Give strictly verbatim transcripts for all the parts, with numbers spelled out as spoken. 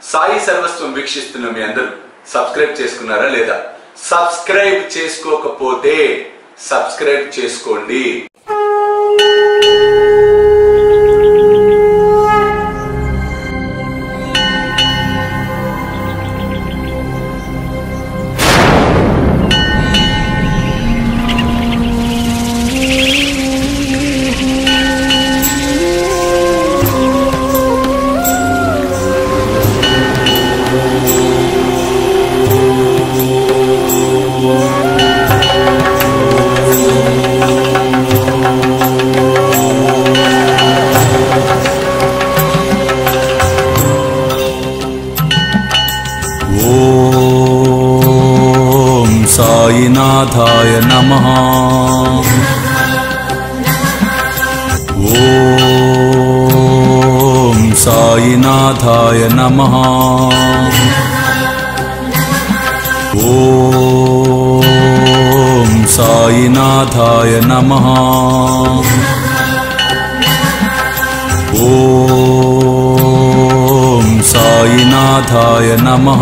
సాయి సర్వస్వం వీక్షిస్తున్న మీ అందరూ సబ్స్క్రైబ్ చేసుకున్నారా లేదా? సబ్స్క్రైబ్ చేసుకోకపోతే సబ్స్క్రైబ్ చేసుకోండి. साईनाथाय नमः। ओम साईनाथाय नमः। ओम साईनाथाय नमः। ओम साईनाथाय नमः।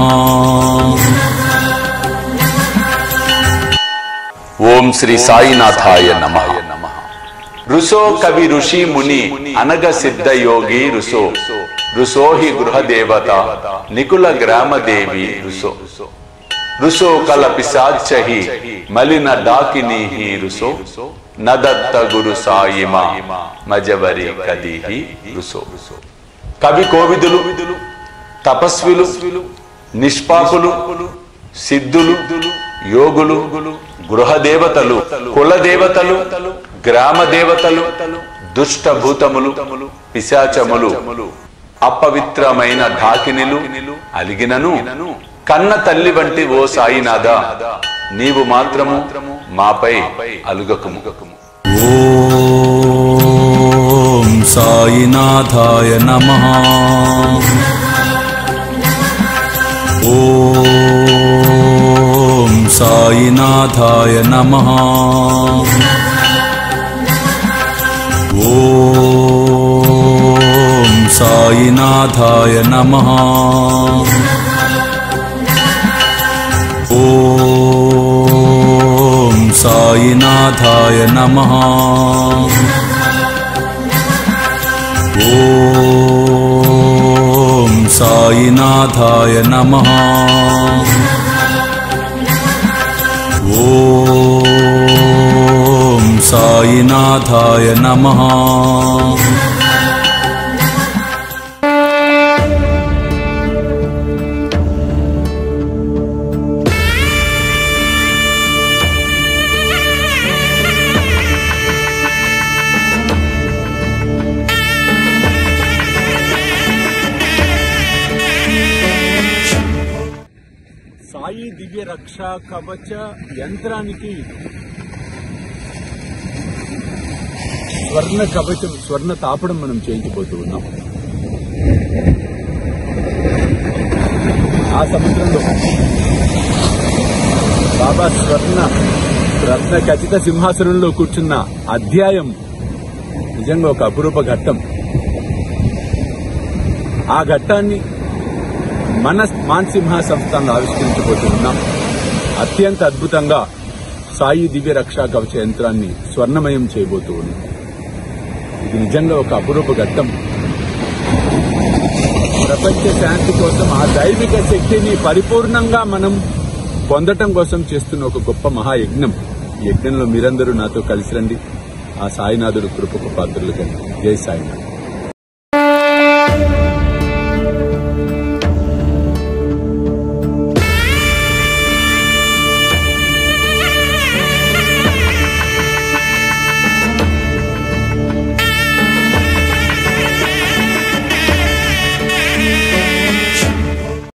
ఓం శ్రీ సాయినాథాయ నమః. రుసో కవి ఋషి ముని అనగ సిద్ధ యోగి రుసో రుసోహి గృహ దేవత నికుల గ్రామ దేవి రుసో రుసో కల పిశాచహి మలిన డాకిని రుసో నదత్త గురు సాయిమా మజవరి కదిహి రుసో. కవి కోవిదులు, తపస్విలు, నిష్పాపులు, సిద్ధులు, యోగులు, గృహ దేవతలు, కుల దేవతలు, గ్రామ దేవతలు, దుష్ట భూతములు, పిశాచములు, అపవిత్రమైన ఢాకినిలు అలిగినను కన్న తల్లి వంటి ఓ సాయినాథ, నీవు మాత్రము మాపై అలుగకుము. ఓం సాయినాథాయ నమః. ఓం సాయినాథాయ నమః. ఓం సాయినాథాయ నమః. ఓం సాయినాథాయ నమః. ఓం సాయినాథాయ నమః. ఓం సాయినాథాయ నమః. సాయి దివ్య రక్షా కవచ యంత్రానికి స్వర్ణ కవచం, స్వర్ణ తాపడం మనం చేయించబోతూ ఉన్నాం. ఆ సముద్రంలో బాబా స్వర్ణ రత్న ఖచ్చిత సింహాసనంలో కూర్చున్న అధ్యాయం నిజంగా ఒక అపురూప ఘట్టం. ఆ ఘట్టాన్ని మన మాన్సింహ సంస్థను ఆవిష్కరించబోతున్నాం. అత్యంత అద్భుతంగా సాయి దివ్య రక్షా కవచ యంత్రాన్ని స్వర్ణమయం చేయబోతూ ఉన్నాం. ఇది నిజంగా ఒక అపురూప ఘట్టం. ప్రపంచ శాంతి కోసం ఆ దైవిక శక్తిని పరిపూర్ణంగా మనం పొందటం కోసం చేస్తున్న ఒక గొప్ప మహాయజ్ఞం. ఈ యజ్ఞంలో మీరందరూ నాతో కలిసి రండి. ఆ సాయినాథుడు కృపకు పాత్రలు కండి. జై సాయినాథ్.